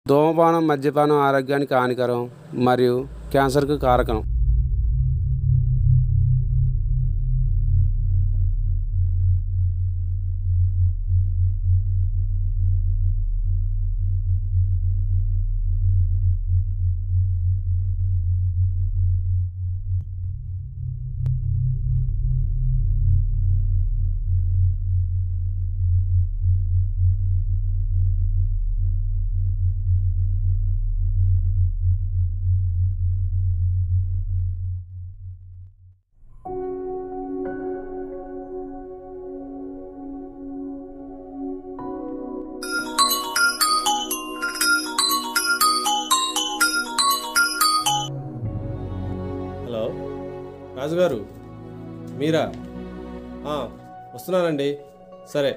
ధూమపానం మద్యపానం ఆరోగ్యానికి హానికరం మరియు క్యాన్సర్కు కారకం. హలో రాజుగారు, మీరా? వస్తున్నానండి. సరే.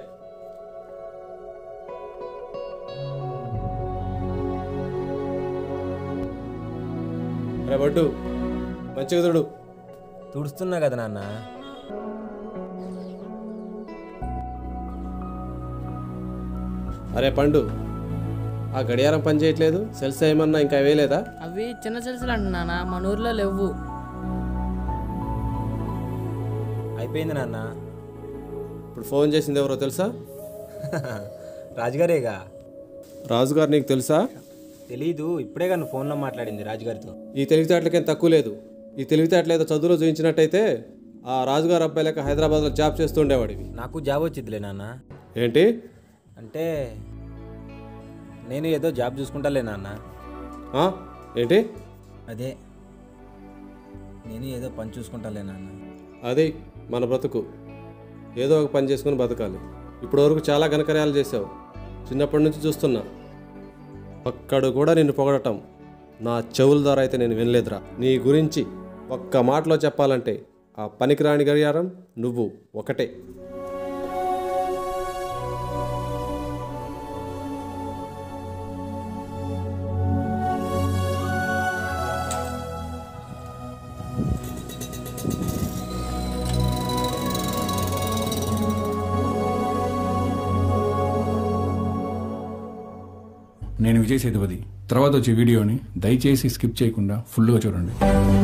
అరే బడ్డు, మంచిగా తుడు. తుడుస్తున్నా కదా నాన్న. అరే పండు, ఆ గడియారం పని చేయట్లేదు. సెల్స్ ఏమన్నా ఇంకా వేయలేదా? అవి చిన్న సెల్స్లు అంటున్నానా, మన ఊర్లో లేవు. అయిపోయింది నాన్న. ఇప్పుడు ఫోన్ చేసింది ఎవరో తెలుసా? రాజుగారేగా. రాజుగారు నీకు తెలుసా? తెలీదు, ఇప్పుడే కానీ ఫోన్లో మాట్లాడింది రాజుగారితో. ఈ తెలివితేటలకేం తక్కువ లేదు. ఈ తెలివితేటలు ఏదో చదువులో చూపించినట్టయితే ఆ రాజుగారు అబ్బాయి లెక్క హైదరాబాద్లో జాబ్ చేస్తుండేవాడివి. నాకు జాబ్ వచ్చిద్దిలే నాన్న. ఏంటి అంటే నేను ఏదో జాబ్ చూసుకుంటాలే నాన్న. ఏంటి? అదే నేను ఏదో పని చూసుకుంటాలే నాన్న. అది మన బ్రతుకు. ఏదో ఒక పని చేసుకుని బతకాలి. ఇప్పటి వరకు చాలా ఘనకార్యాలు చేసావు. చిన్నప్పటి నుంచి చూస్తున్నా. ఒక్కడు కూడా నిన్ను పొగడటం నా చెవుల ద్వారా అయితే నేను వినలేదురా. నీ గురించి ఒక్క మాటలో చెప్పాలంటే ఆ పనికిరాని గడియారం నువ్వు ఒకటే. నేను విజయ్ సేతుపతి. తర్వాత వచ్చే వీడియోని దయచేసి స్కిప్ చేయకుండా ఫుల్గా చూడండి.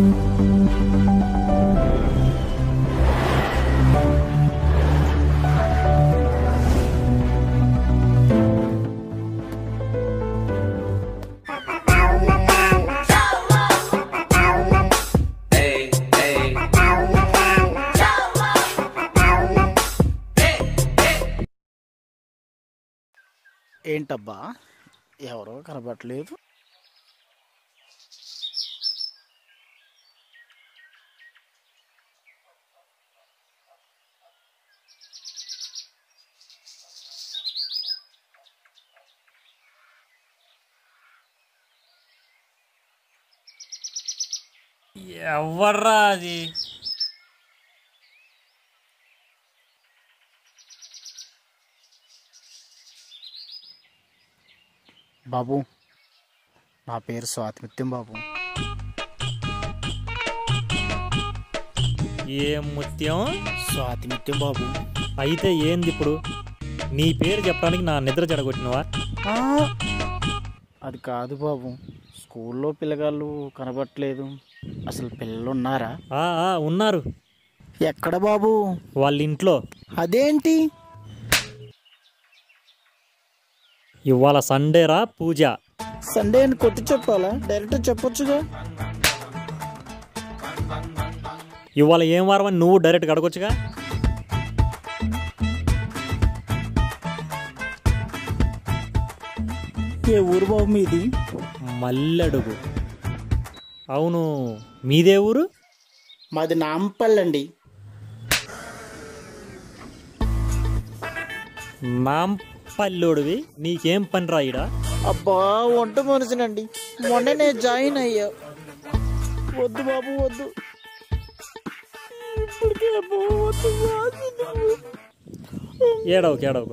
ఏంటబ్బా, ఎవరో కనబడలేదు. ఎవర్రా అది? బాబు, నా పేరు స్వాతిమిత్యం బాబు. ఏం ముత్యం? స్వాతిమిత్యం బాబు. అయితే ఏంది ఇప్పుడు? నీ పేరు చెప్పడానికి నా నిద్ర చెడగొట్టినవా? అది కాదు బాబు, స్కూల్లో పిల్లగాళ్ళు కనబడట్లేదు. అసలు పిల్లలు ఉన్నారా? ఉన్నారు. ఎక్కడ బాబు? వాళ్ళ ఇంట్లో. అదేంటి? ఇవాళ సండేరా పూజ. సండే అని కొట్టి చెప్పాలా? డైరెక్ట్ చెప్పొచ్చుగా. ఇవాళ ఏం వారం అని నువ్వు డైరెక్ట్గా అడగొచ్చుగా. ఏ ఊరు బాబు మీది? మల్లెడుగు. అవును, మీదే ఊరు? మాది నాంపల్లండి. నాంపల్లోడివి నీకేం పని రాయిడా? అబ్బా, వంట మనిషినండి. మొన్ననే జాయిన్ అయ్యా. వద్దు బాబు వద్దు. ఏడవకు.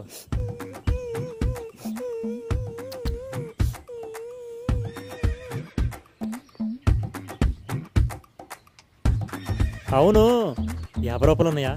అవును, 50 రూపాయలు ఉన్నాయా?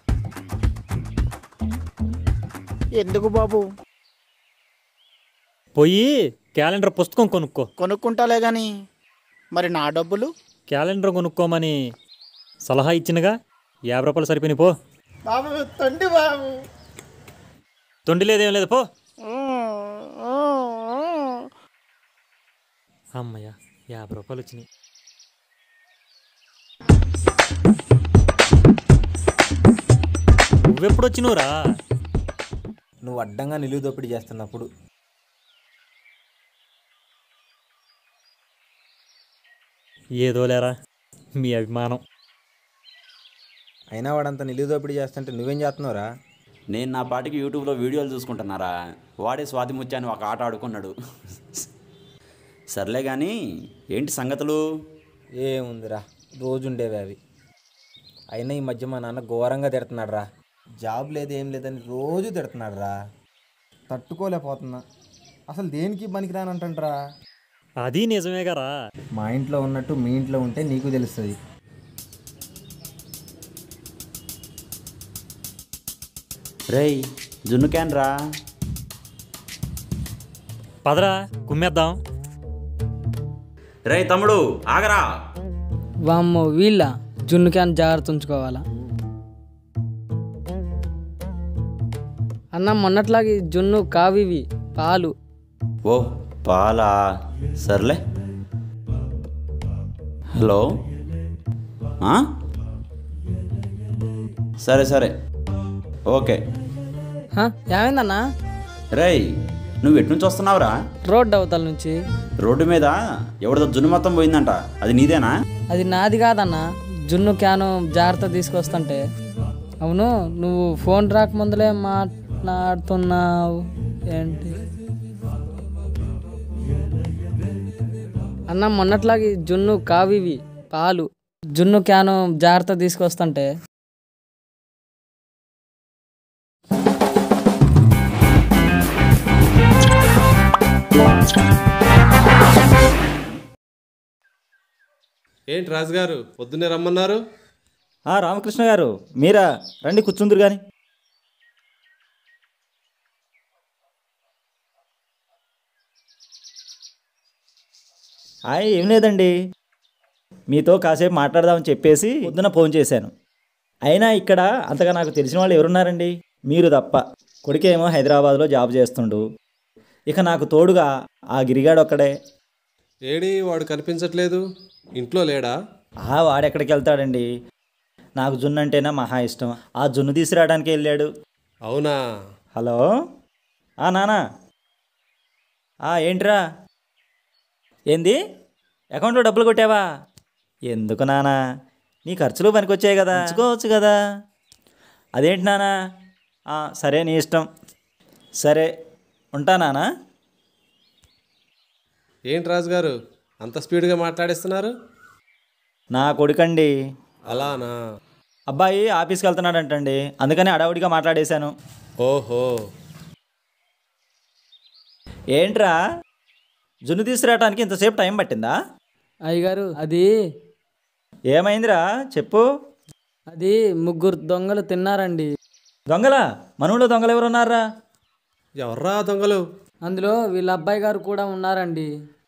ఎందుకు బాబు? పోయి క్యాలెండర్ పుస్తకం కొనుక్కో. కొనుక్కుంటాలే కానీ మరి నా డబ్బులు? క్యాలెండర్ కొనుక్కోమని సలహా ఇచ్చినగా, 50 రూపాయలు సరిపోయినాయి పో. బాబు తండ్రి బాబు. తొండి లేదేం లేదు పో. అమ్మయ్య, 50 రూపాయలు వచ్చినాయి. నువ్వెప్పుడు వచ్చినవురా? నువ్వు అడ్డంగా నిలువు దోపిడీ చేస్తున్నప్పుడు. ఏదో లేరా మీ అభిమానం. అయినా వాడంతా నిలువు దోపిడీ చేస్తుంటే నువ్వేం చేస్తున్నావురా? నేను నా పాటికి యూట్యూబ్లో వీడియోలు చూసుకుంటున్నారా, వాడే స్వాతి ముత్యాన్ని ఒక ఆట ఆడుకున్నాడు. సర్లే కానీ ఏంటి సంగతులు? ఏముందిరా, రోజు ఉండేవి అవి. అయినా ఈ మధ్య మా నాన్న ఘోరంగా తిడుతున్నాడు రా. జాబ్ లేదు ఏం లేదని రోజు తిడుతున్నాడు రా. తట్టుకోలేకపోతున్నా. అసలు దేనికి పనికిరానంటరా. అది నిజమే కదా. మా ఇంట్లో ఉన్నట్టు మీ ఇంట్లో ఉంటే నీకు తెలుస్తుంది. రేయ్ జున్ను క్యాన్ రా. పదరా కుమ్మేద్దాం. రేయ్ తమ్ముడు ఆగరా. వామ్మో వీళ్ళ జున్ను క్యాన్ జాగ్రత్త ఉంచుకోవాలా అన్న. మొన్నట్లాగే జున్ను కావివి పాలు. ఓ పాలా, సర్లే. హలో, సరే సరే ఓకే. ఏమైందన్నా? రేయ్ నువ్వు ఎటు నుంచి వస్తున్నావురా? రోడ్డు అవతల నుంచి. రోడ్డు మీద ఎవరిదో జున్ను మొత్తం పోయిందంట, అది నీదేనా? అది నాది కాదన్నా, జున్ను క్యాను జాగ్రత్త తీసుకొస్తుంటే. అవును, నువ్వు ఫోన్ రాకముందులే మాట్లాడుతున్నావు ఏంటి అన్న? మొన్నట్లాగే జున్ను కావివి పాలు, జున్ను క్యాను జాగ్రత్త తీసుకొస్తుంటే. ఏంటి రాజుగారు పొద్దున్నే రమ్మన్నారు? రామకృష్ణ గారు మీరా? రండి కూర్చుందురు కానీ. ఏం లేదండి, మీతో కాసేపు మాట్లాడదామని చెప్పేసి పొద్దున ఫోన్ చేశాను. అయినా ఇక్కడ అంతగా నాకు తెలిసిన వాళ్ళు ఎవరున్నారండి? మీరు తప్ప. కొడుకేమో హైదరాబాద్లో జాబ్ చేస్తుండు. ఇక నాకు తోడుగా ఆ గిరిగాడు ఒక్కడే. ఏడి వాడు కనిపించట్లేదు, ఇంట్లో లేడా? వాడెక్కడికి వెళ్తాడండి, నాకు జున్ను అంటేనా మహా ఇష్టం. ఆ జున్ను తీసుకురావడానికి వెళ్ళాడు. అవునా? హలో నానా. ఏంట్రా? ఏంది, అకౌంట్లో డబ్బులు కొట్టావా? ఎందుకు నానా, నీ ఖర్చులు పనికొచ్చాయి కదా, ఉంచుకోవచ్చు కదా. అదేంటి నానా? సరే నీ ఇష్టం. సరే ఉంటా నానా. ఏంటి రాజుగారు అంత స్పీడ్గా మాట్లాడిస్తున్నారు? నా కొడుకండి. అలానా? అబ్బాయి ఆఫీస్కి వెళ్తున్నాడంటండి, అందుకని అడావుడిగా మాట్లాడేశాను. ఓహో. ఏంట్రా, జున్ను తీసుకురావడానికి ఇంతసేపు టైం పట్టిందా? అయ్యగారు అది ఏమైందిరా చెప్పు. అది 3 దొంగలు తిన్నారండి. దొంగలా? మనవులో దొంగలు ఎవరు ఉన్నారా? ఎవర్రా దొంగలు? అందులో వీళ్ళ అబ్బాయి గారు కూడా ఉన్నారండి.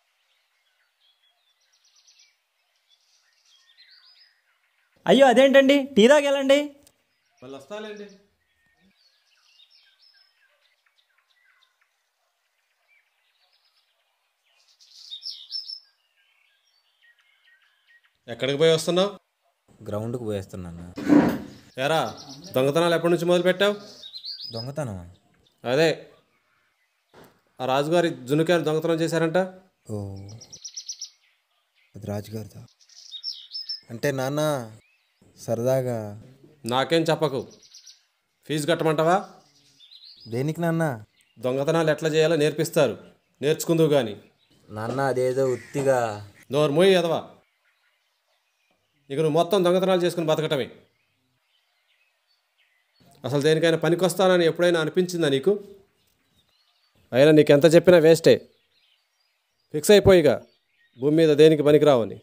అయ్యో అదేంటండి, టీ తాగెళ్ళండి. వాళ్ళు వస్తాలేండి. ఎక్కడికి పోయి వస్తున్నావు? గ్రౌండ్కి పోయేస్తున్నాను. ఎరా దొంగతనాలు ఎప్పటి నుంచి మొదలు పెట్టావు? దొంగతనం? అదే ఆ రాజుగారి జున్నుకాయలు దొంగతనం చేశారంట. ఓ, అది రాజుగారిదా? అంటే నాన్న సరదాగా. నాకేం చెప్పకు, ఫీజు కట్టమంటావా? దేనికి నాన్న? దొంగతనాలు ఎట్లా చేయాలో నేర్పిస్తారు, నేర్చుకుందువు కానీ. నాన్న అదేదో ఉత్తిగా. నోరు మోయి ఎదవా, ఇక నువ్వు మొత్తం దొంగతనాలు చేసుకుని బతకటమే. అసలు దేనికైనా పనికొస్తానని ఎప్పుడైనా అనిపించిందా నీకు? అయినా నీకు ఎంత చెప్పినా వేస్టే. ఫిక్స్ అయిపోయిగా భూమి మీద దేనికి పనికిరావని.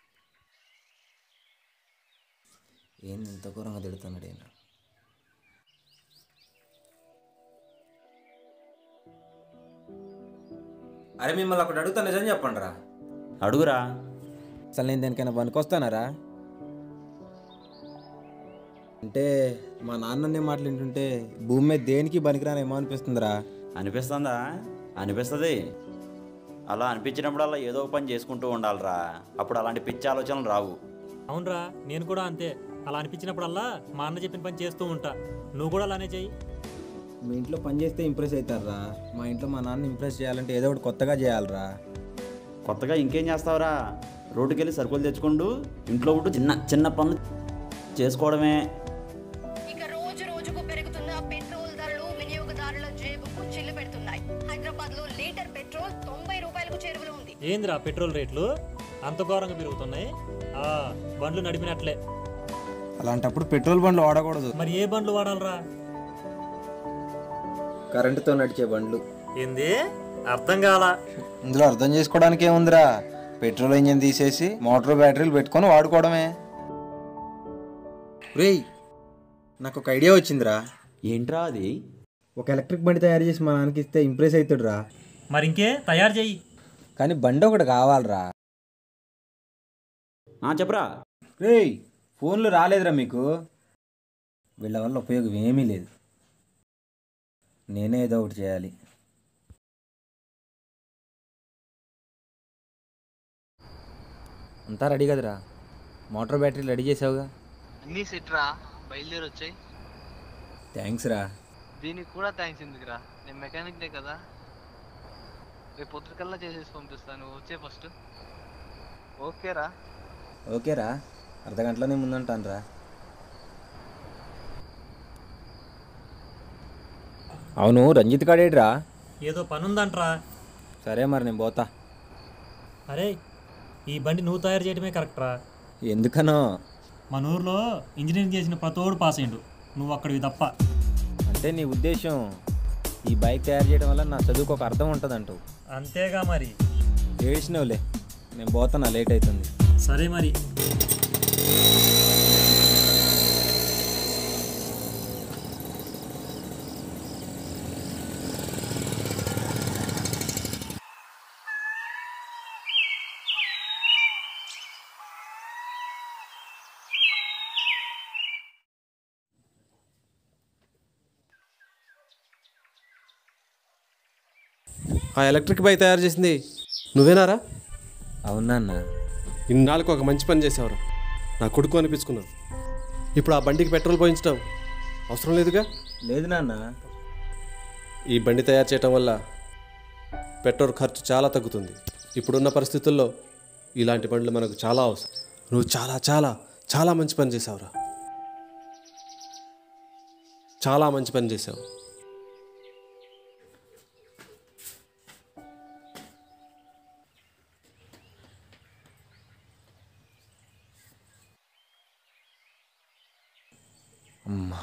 ఏంది ఇంత ఘోరంగా తిడుతున్నాడు ఈయన? అరే మిమ్మల్ని ఒకటి అడుగుతా, నిజం చెప్పండి రా. అడుగురా. అసలు నేను దేనికైనా పనికొస్తానారా? అంటే మా నాన్ననే మాటలు వింటుంటే భూమి మీద దేనికి పనికిరానేమో అనిపిస్తుందిరా. అనిపిస్తుందా? అనిపిస్తుంది. అలా అనిపించినప్పుడల్లా ఏదో ఒక పని చేసుకుంటూ ఉండాలిరా. అప్పుడు అలాంటి పిచ్చి ఆలోచనలు రావు. అవునరా, నేను కూడా అంతే. అలా అనిపించినప్పుడల్లా మా అన్న చెప్పిన పని చేస్తూ ఉంటా. నువ్వు కూడా అలానే చెయ్యి. మీ ఇంట్లో పని చేస్తే ఇంప్రెస్ అవుతారా? మా ఇంట్లో మా నాన్న ఇంప్రెస్ చేయాలంటే ఏదో ఒకటి కొత్తగా చేయాలిరా. కొత్తగా ఇంకేం చేస్తావురా? రోడ్డుకి వెళ్ళి సరుకులు తెచ్చుకుంటూ ఇంట్లో ఉంటూ చిన్న చిన్న పనులు చేసుకోవడమే. ఇక రోజు రోజుకు పెరుగుతున్న పెట్రోల్ ధరలు వినియోగదారుల జేబుకు చిల్లు పెడుతున్నాయి. హైదరాబాద్ లో లీటర్ పెట్రోల్ 90 రూపాయలకు చేరువలో ఉంది. ఏందిరా పెట్రోల్ రేట్లు అంత ఘోరంగా పెరుగుతున్నాయి? బండ్లు నడిపినట్లే. అలాంటప్పుడు పెట్రోల్ బండ్లు వాడకూడదు. మరి ఏ బండ్లు వాడాలరా? కరెంటుతో నడిచే బండ్లు. ఏంది? అర్థం కాల. ఇందులో అర్థం చేసుకోవడానికి ఏముందిరా? పెట్రోల్ ఇంజిన్ తీసేసి మోటార్ బ్యాటరీలు పెట్టుకొని వాడుకోవడమే. రేయ్, నాకు ఒక ఐడియా వచ్చిందిరా. ఏంట్రా అది? ఒక ఎలక్ట్రిక్ బండి తయారు చేసి మా నాన్నకి ఇస్తే ఇంప్రెస్ అవుతాడురా. మరి ఇంకే తయారు చెయ్యి. కానీ బండి ఒకటి కావాలరా. చెప్పరా. రేయ్, ఫోన్లు రాలేదురా మీకు? వీళ్ళ వల్ల ఉపయోగం ఏమీ లేదు. నేనే ఏదో ఒకటి చేయాలి. అంతా రెడీ కదరా? మోటార్ బ్యాటరీ రెడీ చేసావుగా? అన్నీ సెట్ రా, బయలుదేరి వచ్చాయి. థ్యాంక్స్ రా. దీనికి కూడా థ్యాంక్స్ ఎందుకురా? నేను మెకానిక్నే కదా. రేపు పొద్దుకల్లా చేసేసి పంపిస్తాను, వచ్చే ఫస్ట్. ఓకేరా? ఓకేరా, అర్ధగంటలోనే ముందంటాను రా. అవును, రంజిత్ కాడేడ్రా? ఏదో పనుందంట్రా. సరే మరి నేను పోతా. అరే, ఈ బండి నువ్వు తయారు చేయడమే కరెక్ట్రా. ఎందుకనో? మన ఊర్లో ఇంజనీరింగ్ చేసిన ప్రతోడు పాస్ అయ్యిండు, నువ్వు అక్కడివి తప్ప. అంటే నీ ఉద్దేశం ఈ బైక్ తయారు చేయడం వల్ల నా చదువుకు ఒక అర్థం ఉంటుంది అంటూ? అంతేగా మరి. ఏడ్చినవులే, నేను పోతానా, లేట్ అవుతుంది. సరే మరి. ఆ ఎలక్ట్రిక్ బైక్ తయారు చేసింది నువ్వేనారా? అవునా అన్న? ఇన్నాళ్ళకు ఒక మంచి పని చేసావురా. నా కొడుకు అనిపించుకున్నావు. ఇప్పుడు ఆ బండికి పెట్రోల్ పోయించడం అవసరం లేదుగా? లేదు నాన్న. ఈ బండి తయారు చేయటం వల్ల పెట్రోల్ ఖర్చు చాలా తగ్గుతుంది. ఇప్పుడున్న పరిస్థితుల్లో ఇలాంటి బండ్లు మనకు చాలా అవసరం. నువ్వు చాలా చాలా చాలా మంచి పని చేసావురా. చాలా మంచి పని చేసావు. అమ్మా,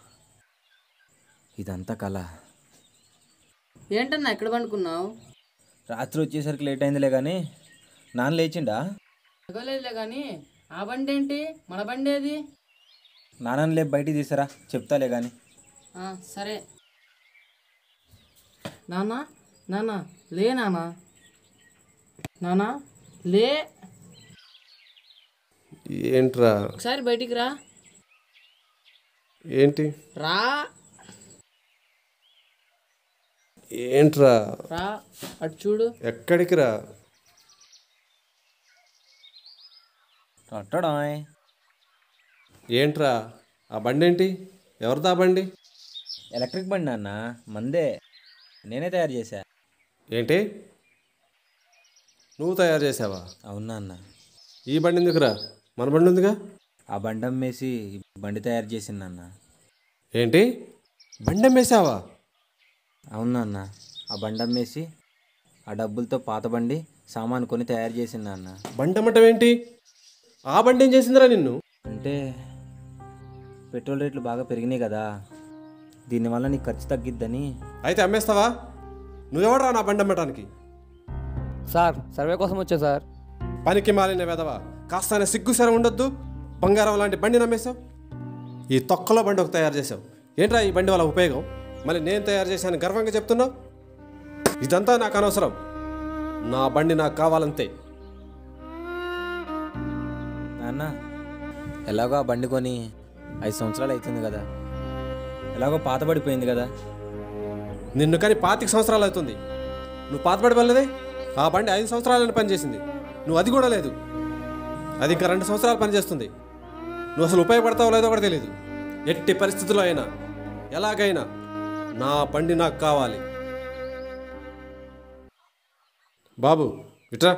ఇదంతా కళ. ఏంటన్నా ఎక్కడ పండుకున్నావు? రాత్రి వచ్చేసరికి లేట్ అయిందిలే కానీ నాన్న లేచిండా? తగ్గలేదులే కానీ ఆ బండి ఏంటి? మన బండి ఏది? నాన్నని లేపు బయటికి తీసారా, చెప్తాలే కానీ. సరే. నాన్న, నాన్న లే, నాన్న, నాన్న లే. ఏంట్రా? ఒకసారి బయటికి రా. ఏంటి? రా. ఏంట్రా? రా, అటు చూడు. ఎక్కడికి రా? ఏంట్రా? ఆ బండి ఏంటి? ఎవరిదా బండి? ఎలక్ట్రిక్ బండి నాన్న, మందే, నేనే తయారు చేశా. ఏంటి, నువ్వు తయారు చేసావా? అవునా అన్న. ఈ బండి ఎందుకురా? మన బండి ఉందిగా. ఆ బండి అమ్మేసి బండి తయారు చేసింది అన్న. ఏంటి, బండి అమ్మేసావా? అవునా అన్న, ఆ బండి అమ్మేసి ఆ డబ్బులతో పాత బండి సామాను కొని తయారు చేసింది అన్న. బండి అమ్మటం ఏంటి? ఆ బండి ఏం చేసిందిరా నిన్ను? అంటే పెట్రోల్ రేట్లు బాగా పెరిగినాయి కదా, దీనివల్ల నీకు ఖర్చు తగ్గిద్దని. అయితే అమ్మేస్తావా? నువ్వెవడరా నా బండి అమ్మటానికి? సార్, సర్వే కోసం వచ్చా సార్. పనికి మాలిన వెదవా, కాస్త సిగ్గు సర ఉండొద్దు. బంగారం లాంటి బండి నమ్మేశావు. ఈ తొక్కలో బండి ఒక తయారు చేసావు. ఏంట్రా ఈ బండి వల్ల ఉపయోగం? మళ్ళీ నేను తయారు చేశాను గర్వంగా చెప్తున్నావు. ఇదంతా నాకు అనవసరం. నా బండి నాకు కావాలంతే. నాన్న ఎలాగో ఆ బండి కొని 5 సంవత్సరాలు అవుతుంది కదా, ఎలాగో పాతబడిపోయింది కదా. నిన్ను కానీ 25 సంవత్సరాలు అవుతుంది. నువ్వు పాతబడిపోలేదే. ఆ బండి 5 సంవత్సరాలని పనిచేసింది, నువ్వు అది కూడా లేదు. అది ఇంకా 2 సంవత్సరాలు పనిచేస్తుంది. నువ్వు అసలు ఉపయోగపడతావో లేదో కూడా తెలియదు. ఎట్టి పరిస్థితుల్లో అయినా ఎలాగైనా నా బండి నాకు కావాలి. బాబు ఇట్రా.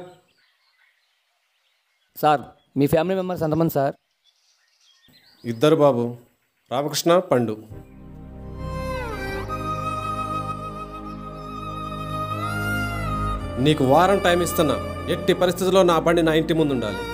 సార్ మీ ఫ్యామిలీ మెంబర్స్ ఎంతమంది సార్? 2 బాబు, రామకృష్ణ, పండు. నీకు వారం టైం ఇస్తున్నా. ఎట్టి పరిస్థితుల్లో నా బండి నా ఇంటి ముందు ఉండాలి.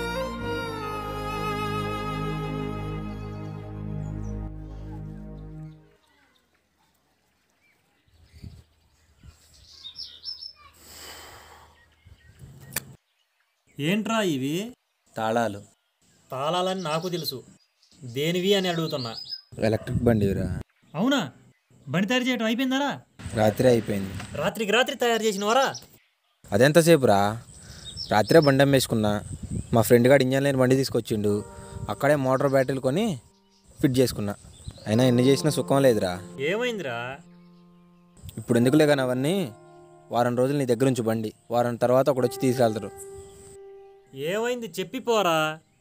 ఏంట్రా ఇవి? తాళాలు. తాళాలని నాకు తెలుసు, దేనివి అని అడుగుతున్నా. ఎలక్ట్రిక్ బండిరా. అవునా? బండి తయారు చేయడం అయిపోయిందరా? రాత్రి అయిపోయింది. రాత్రికి రాత్రి తయారు చేసినవారా? అదెంతసేపు రా, రాత్రే బండి అమ్మేసుకున్నా. మా ఫ్రెండ్ గారు ఇంజన్ లేని బండి తీసుకొచ్చిండు, అక్కడే మోటార్ బ్యాటరీలు కొని ఫిట్ చేసుకున్నా. అయినా ఎన్ని చేసినా సుఖం లేదురా. ఏమైందిరా? ఇప్పుడు ఎందుకులే కానీ అవన్నీ, వారం రోజులు నీ దగ్గర ఉంచు బండి, వారం తర్వాత ఒకడు వచ్చి తీసుకెళ్తారు. ఏమైంది చెప్పిపోరా.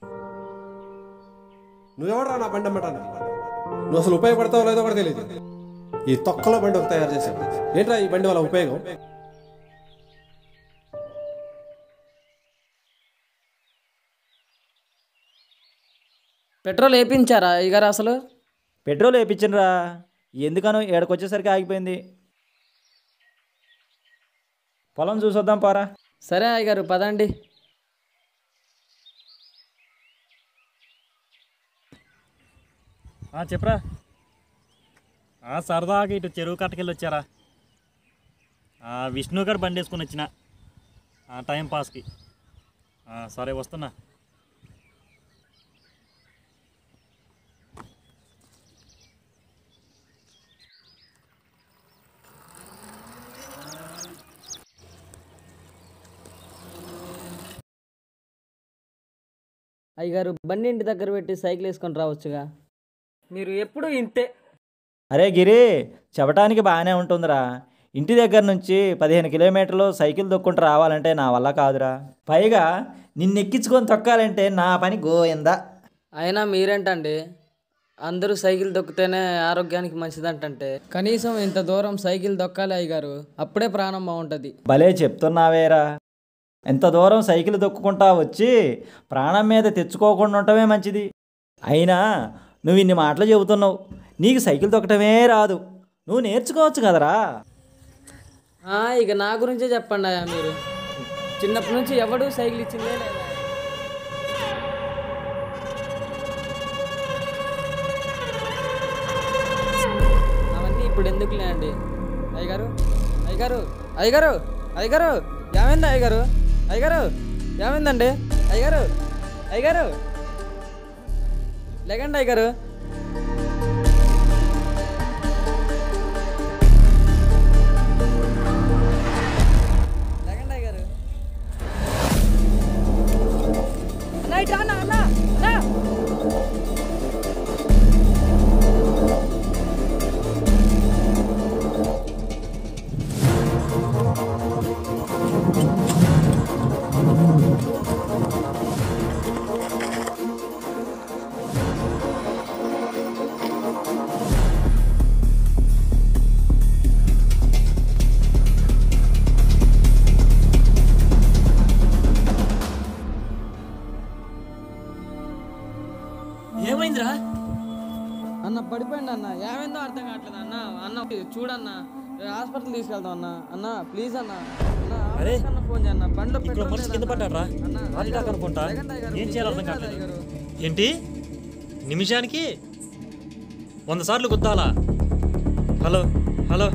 నువ్వెవడరా నా బండి అమ్మటానికి? నువ్వు అసలు ఉపయోగపడతావో లేదో కూడా తెలియదు. ఈ తొక్కలో బండి ఒక తయారు చేసావు. ఏంట్రా ఈ బండి వల్ల ఉపయోగం? పెట్రోల్ వేయించారా అయ్యగారు? అసలు పెట్రోల్ వేయించనురా, ఎందుకనో ఏడకు వచ్చేసరికి ఆగిపోయింది. పొలం చూసొద్దాం పారా. సరే అయ్యగారు పదండి. చెప్పరా. సరదాగా ఇటు చెరువు కట్టకెళ్ళి వచ్చారా? విష్ణు గారు బండి వేసుకొని వచ్చిన టైం పాస్కి. సరే వస్తున్నా. అయ్యగారు బండి ఇంటి దగ్గర పెట్టి సైకిల్ వేసుకొని రావచ్చుగా. మీరు ఎప్పుడు ఇంతే. అరే గిరి, చెప్పటానికి బాగానే ఉంటుందిరా. ఇంటి దగ్గర నుంచి 15 కిలోమీటర్లు సైకిల్ దొక్కుంటూ రావాలంటే నా వల్ల కాదురా. పైగా నిన్నెక్కించుకొని తొక్కాలంటే నా పని గోయిందా. అయినా మీరేంటండి, అందరూ సైకిల్ దొక్కితేనే ఆరోగ్యానికి మంచిదంటే. కనీసం ఇంత దూరం సైకిల్ దొక్కాలి అయ్యగారు, అప్పుడే ప్రాణం బాగుంటుంది. భలే చెప్తున్నావేరా. ఎంత దూరం సైకిల్ దొక్కుకుంటా వచ్చి ప్రాణం మీద తెచ్చుకోకుండా ఉండటమే మంచిది. అయినా నువ్వు ఇన్ని మాటలు చెబుతున్నావు, నీకు సైకిల్ తొక్కటమే రాదు, నువ్వు నేర్చుకోవచ్చు కదరా. ఇక నా గురించే చెప్పండి అయ్యా. మీరు చిన్నప్పటి నుంచి ఎవడు సైకిల్ ఇచ్చిందే లేదా? అవన్నీ ఇప్పుడు ఎందుకులే అండి. అయ్యగారు అయ్యగారు అయ్యగారు అయ్యగారు ఏమైంది అయ్యగారు? అయ్యగారు ఏమైందండి? అయ్యగారు అయ్యగారు లేకండి అయ్యగారు. లేకండి అయ్యగారు. అన్న అన్న అన్న. ఏమైందిరా? అన్న పడిపోయింది అన్న. ఏమైందో అర్థం కావట్లేదు అన్న. అన్న చూడన్న, హాస్పిటల్ తీసుకెళ్తాం అన్న. అన్న ప్లీజ్ అన్న. అరే ఫోన్ చేయన్న. బండ్లో ఇక్కడ మనిషి కింద పడ్డారా? అనుకుంటా. ఏం చేయాలి అర్థం కావట్లేదు. ఏంటి నిమిషానికి 100 సార్లు గుద్దాలా? Hello hello.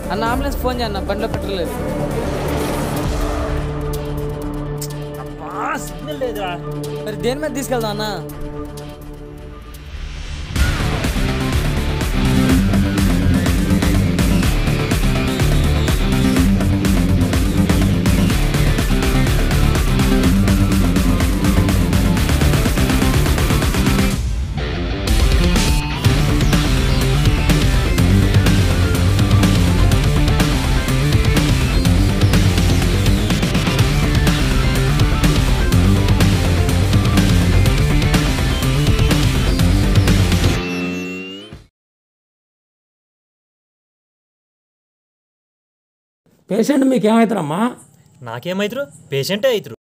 అన్న అంబులెన్స్ ఫోన్ చేయన్న, బండిలో పెట్రోల్ లేదు. సిగ్నల్ లేదురా. మరి దేని మీద తీసుకెళ్దాం అన్న? పేషెంట్ మీకేమవుతారమ్మా? నాకేమవుతారు? పేషెంటే అవుతారు.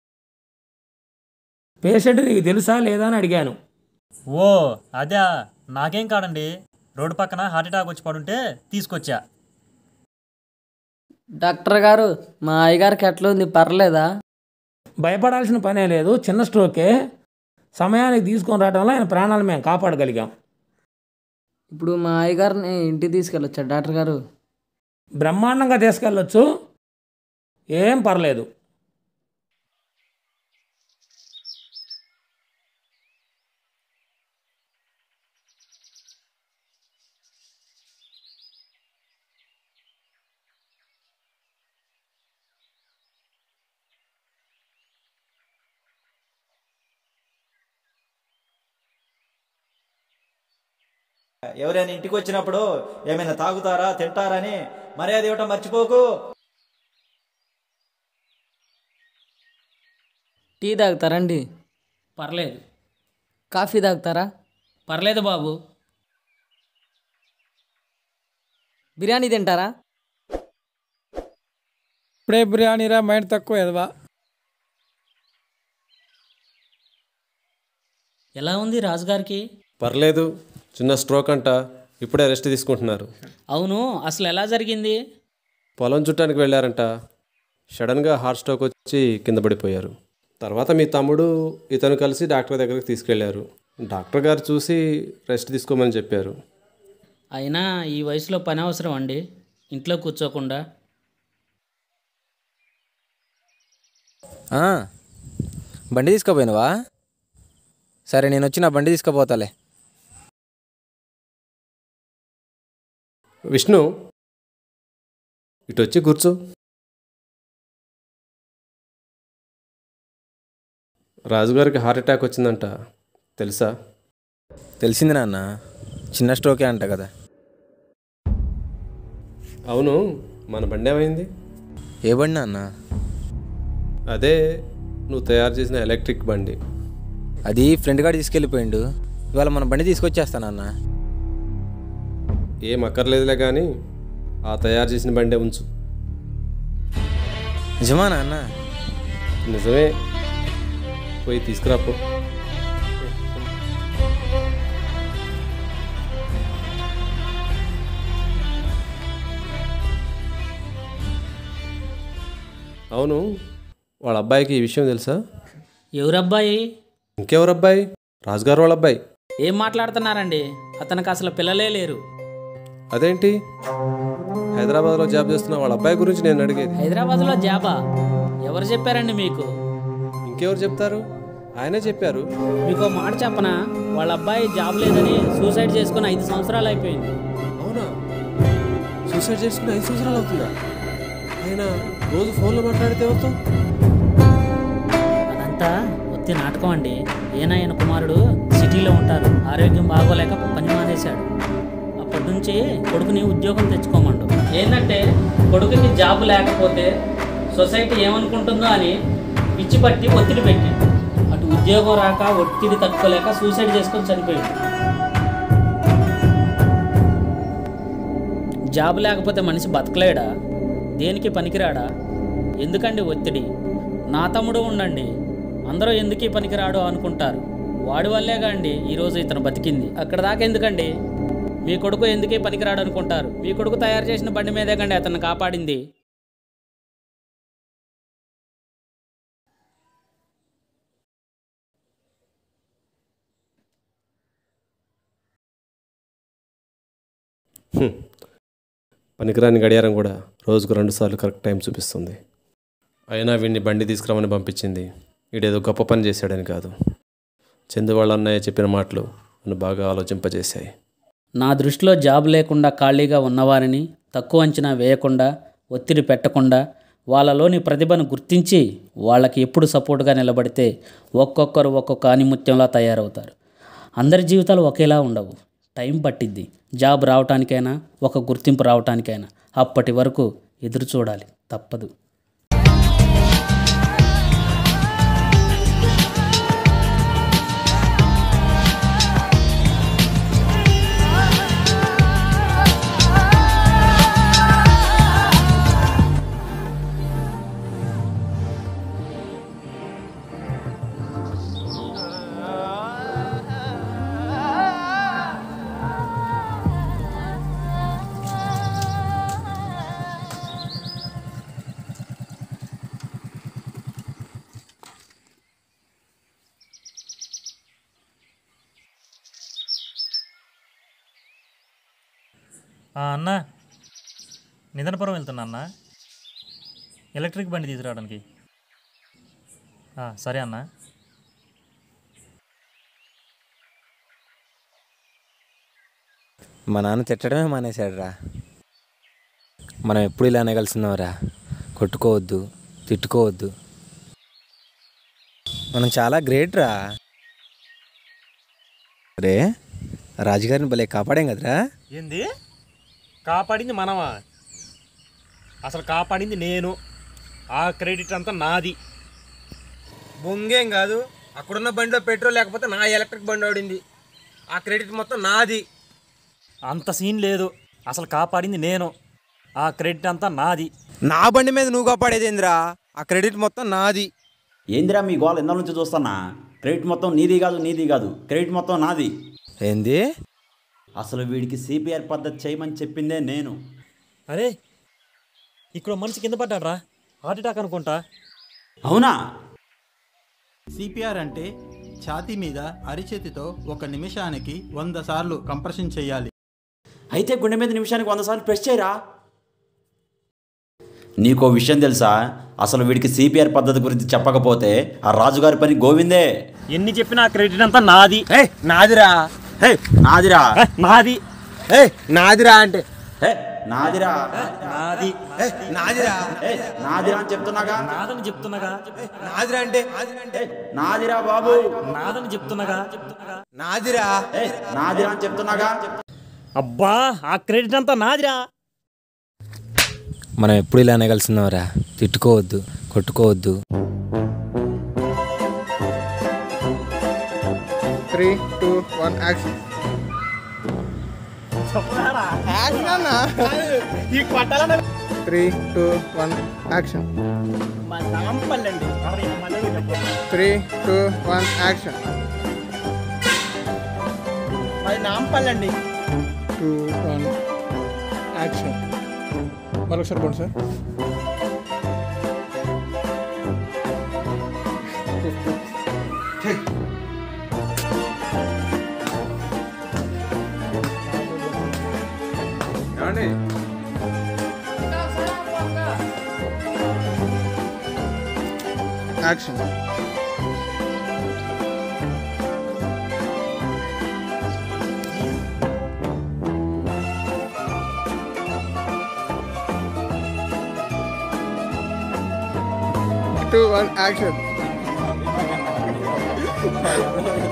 పేషెంట్ నీకు తెలుసా లేదా అని అడిగాను. ఓ అదే, నాకేం కాదండి. రోడ్డు పక్కన హార్ట్ అటాక్ వచ్చి పడుంటే తీసుకొచ్చా. డాక్టర్ గారు, మా అయ్యగారికి ఎట్లా ఉంది, పర్లేదా? భయపడాల్సిన పనే లేదు, చిన్న స్ట్రోకే. సమయానికి తీసుకొని రావడంలో ఆయన ప్రాణాలు మేము కాపాడగలిగాం. ఇప్పుడు మా అయ్యగారిని ఇంటికి తీసుకెళ్ళొచ్చా డాక్టర్ గారు? బ్రహ్మాండంగా తీసుకెళ్ళొచ్చు, ఏం పర్లేదు. ఎవరైనా ఇంటికి వచ్చినప్పుడు ఏమైనా తాగుతారా తింటారని మర్యాద ఇవ్వటం మర్చిపోకు. టీ తాగుతారండి? పర్లేదు. కాఫీ తాగుతారా? పర్లేదు బాబు. బిర్యానీ తింటారా? ఇప్పుడే బిర్యానీరా, మైండ్ తక్కువ ఎదవా. ఎలా ఉంది రాజుగారికి? పర్లేదు, చిన్న స్ట్రోక్ అంట, ఇప్పుడే రెస్ట్ తీసుకుంటున్నారు. అవును, అసలు ఎలా జరిగింది? పొలం చుట్టానికి వెళ్ళారంట, సడన్గా హార్ట్ స్ట్రోక్ వచ్చి కింద పడిపోయారు. తర్వాత మీ తమ్ముడు ఇతను కలిసి డాక్టర్ దగ్గరికి తీసుకెళ్లారు. డాక్టర్ గారు చూసి రెస్ట్ తీసుకోమని చెప్పారు. అయినా ఈ వయసులో పని అవసరం అండి, ఇంట్లో కూర్చోకుండా. బండి తీసుకుపోయినవా? సరే, నేను వచ్చి నా బండి తీసుకుపోతాలే. విష్ణు, ఇటు వచ్చి కూర్చో. రాజుగారికి హార్ట్ అటాక్ వచ్చిందంట, తెలుసా? తెలిసింది నాన్న, చిన్న స్ట్రోకే అంట కదా. అవును, మన బండి ఏమైంది? ఏ బండి నాన్న? అదే నువ్వు తయారు చేసిన ఎలక్ట్రిక్ బండి. అది ఫ్రెండ్ గారు తీసుకెళ్ళిపోయిండు. ఇవాళ మన బండి తీసుకొచ్చేస్తానన్న. ఏం అక్కర్లేదులే కానీ ఆ తయారు చేసిన బండే ఉంచు. నిజమా నాన్న? నిజమే, పోయి తీసుకురాపో. అవును, వాళ్ళ అబ్బాయికి ఈ విషయం తెలుసా? ఎవరబ్బాయి? ఇంకెవరు అబ్బాయి? రాజుగారు వాళ్ళ అబ్బాయి. ఏం మాట్లాడుతున్నారండి? అతనికి అసలు పిల్లలే లేరు. అదేంటి, హైదరాబాద్లో జాబ్ చేస్తున్న వాళ్ళ అబ్బాయి గురించి నేను అడిగేది. హైదరాబాద్లో జాబా? ఎవరు చెప్పారండి మీకు? ఇంకెవరు చెప్తారు? ఆయనే చెప్పారు. మీకు మాట చెప్పనా, వాళ్ళ అబ్బాయి జాబ్ లేదని సూసైడ్ చేసుకుని 5 సంవత్సరాలు అయిపోయింది. అవునా? సూసైడ్ చేసుకుని 5 సంవత్సరాలు అవుతుందా? ఆయన రోజు ఫోన్లో మాట్లాడితే ఎవరితో? అదంతా ఒత్తి నాటకం అండి. ఈయన కుమారుడు సిటీలో ఉంటారు, ఆరోగ్యం బాగోలేక పని మానేశాడు. అప్పటి నుంచి కొడుకుని ఉద్యోగం తెచ్చుకోమండు. ఏంటంటే కొడుకుకి జాబ్ లేకపోతే సొసైటీ ఏమనుకుంటుందో అని పిచ్చి పట్టి ఒత్తిడి పెట్టి, అటు ఉద్యోగం రాక ఒత్తిడి తట్టుకోలేక సూసైడ్ చేసుకొని చనిపోయాడు. జాబ్ లేకపోతే మనిషి బతకలేడా? దేనికి పనికిరాడా? ఎందుకండి ఒత్తిడి? నా తమ్ముడు ఉండండి, అందరూ ఎందుకు పనికిరాడు అనుకుంటారు. వాడి వల్లేగా అండి ఈరోజు ఇతను బతికింది. అక్కడ దాకా ఎందుకండి? మీ కొడుకు ఎందుకే పనికిరాడు అనుకుంటారు. మీ కొడుకు తయారు చేసిన బండి మీదే కండి అతన్ని కాపాడింది. పనికిరాని గడియారం కూడా రోజుకు 2 సార్లు కరెక్ట్ టైం చూపిస్తుంది. అయినా వీడిని బండి తీసుకురామని పంపించింది వీడేదో గొప్ప పని చేశాడని కాదు. చందు వాళ్ళ అన్నయ్య చెప్పిన మాటలు నన్ను బాగా ఆలోచింపజేశాయి. నా దృష్టిలో జాబ్ లేకుండా ఖాళీగా ఉన్నవారిని తక్కువ అంచనా వేయకుండా, ఒత్తిడి పెట్టకుండా, వాళ్ళలోని ప్రతిభను గుర్తించి వాళ్ళకి ఎప్పుడు సపోర్ట్గా నిలబడితే ఒక్కొక్కరు ఒక్కొక్క ఆనిముత్యంలా తయారవుతారు. అందరి జీవితాలు ఒకేలా ఉండవు. టైం పట్టిద్ది. జాబ్ రావటానికైనా, ఒక గుర్తింపు రావటానికైనా. అప్పటి వరకు ఎదురు చూడాలి, తప్పదు. అన్నా, నిదనపురం వెళ్తున్నా అన్న, ఎలక్ట్రిక్ బండి తీసుకురావడానికి. సరే అన్న. మా నాన్న తిట్టడమే మానేశాడురా. మనం ఎప్పుడు ఇలా అనగలుస్తున్నావురా. కొట్టుకోవద్దు, తిట్టుకోవద్దు. మనం చాలా గ్రేట్ రా. రే, రాజుగారిని భలే కాపాడాం కదరా. ఏంది కాపాడింది మనమా? అసలు కాపాడింది నేను. ఆ క్రెడిట్ అంతా నాది. బొంగేం కాదు, అక్కడున్న బండిలో పెట్రోల్ లేకపోతే నా ఎలక్ట్రిక్ బండి ఓడింది. ఆ క్రెడిట్ మొత్తం నాది. అంత సీన్ లేదు. అసలు కాపాడింది నేను. ఆ క్రెడిట్ అంతా నాది. నా బండి మీద నువ్వు కాపాడేదేంద్రా? ఆ క్రెడిట్ మొత్తం నాది. ఏందిరా మీ గోల్ ఎందల నుంచి చూస్తున్నా? క్రెడిట్ మొత్తం నీది కాదు, క్రెడిట్ మొత్తం నాది. ఏంది? అసలు వీడికి సిపిఆర్ పద్ధతి చేయమని చెప్పిందే నేను. అరే, ఇక్కడ మనిషి కింద పడ్డాడ్రా. హార్ట్ అటాక్ అనుకుంటా. అవునా? సిపిఆర్ అంటే ఛాతీ మీద అరిచేతితో 1 నిమిషానికి 100 సార్లు కంప్రెషన్ చేయాలి. అయితే గుండె మీద నిమిషానికి 100 సార్లు ప్రెస్ చేయరా? నీకో విషయం తెలుసా? అసలు వీడికి సిపిఆర్ పద్ధతి గురించి చెప్పకపోతే ఆ రాజుగారి పని గోవిందే. ఎన్ని చెప్పినా క్రెడిట్ అంతా నాది. నాదిరా. నాదిరా. నాది. నాదిరా అంటే నాదిరా. నాది. నాదిరా. నాదిరా అని చెప్తున్నాగా. నాదని చెప్తున్నాగా. నాదిరా అంటే నాదిరా బాబు. నాదని చెప్తున్నాగా. నాదిరా. నాదిరా అని చెప్తున్నాగా. అబ్బా, ఆ క్రెడిట్ అంతా నాదిరా. మనం ఎప్పుడు ఇలా అనగలుస్తున్నావురా. తిట్టుకోవద్దు, కొట్టుకోవద్దు. 3, 2, 1 యాక్షన్. ఈ కొట్టాలన్న 3, 2, 1 యాక్షన్. 3, 2, 1 యాక్షన్. నాంపల్లండి. 2, 1 యాక్షన్. మరొకసారి పోండి sir. Action. Two, one, action.